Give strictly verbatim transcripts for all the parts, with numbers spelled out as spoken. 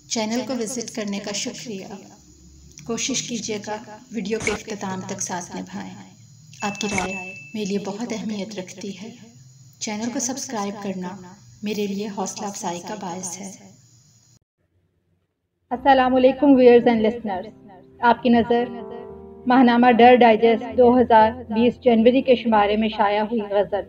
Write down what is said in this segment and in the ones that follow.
Channel को visit करने का शुक्रिया। कोशिश कीजिएगा वीडियो के इख्तिताम तक साथ निभाएं। आपकी राय मेरे लिए बहुत अहमियत रखती है। चैनल को सब्सक्राइब करना मेरे लिए हौसला अफजाई का बायस है। अस्सलामुअलैकुम व्यूअर्स एंड लिसनर्स, आपकी नज़र माहनामा डर डाइजेस्ट दो हज़ार बीस जनवरी के शुमारे में शाया हुई गज़ल।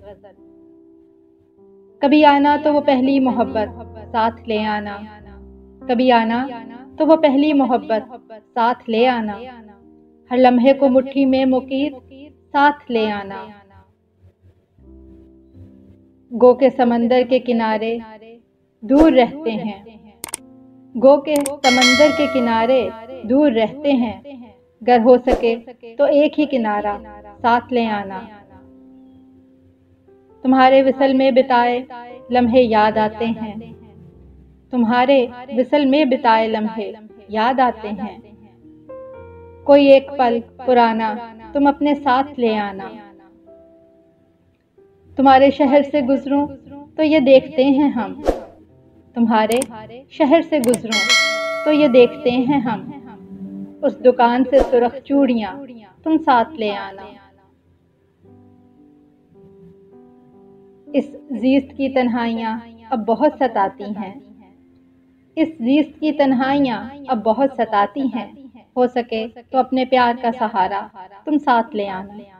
कभी आना तो वो पहली मोहब्बत साथ ले आना, कभी आना तो वो पहली मोहब्बत साथ ले आना, हर लम्हे को मुट्ठी में मुकीद साथ ले आना। गो के समंदर के किनारे दूर रहते हैं, गो के समंदर के किनारे दूर रहते हैं, गर हो सके तो एक ही किनारा साथ ले आना। तुम्हारे विसल में बिताए लम्हे याद आते हैं, तुम्हारे विसल में बिताए लम्हे याद आते हैं, कोई एक पल पुराना तुम अपने साथ ले आना। तुम्हारे शहर से गुजरूं तो ये देखते हैं हम, तुम्हारे शहर से गुजरूं तो ये देखते हैं हम, उस दुकान से सुर्ख चूड़ियां तुम साथ ले आना। इस जीस्त की तन्हाइयां अब बहुत सताती हैं, इस जीस्त की तन्हाइयां अब बहुत सताती हैं, हो सके तो अपने प्यार का सहारा तुम साथ ले आना।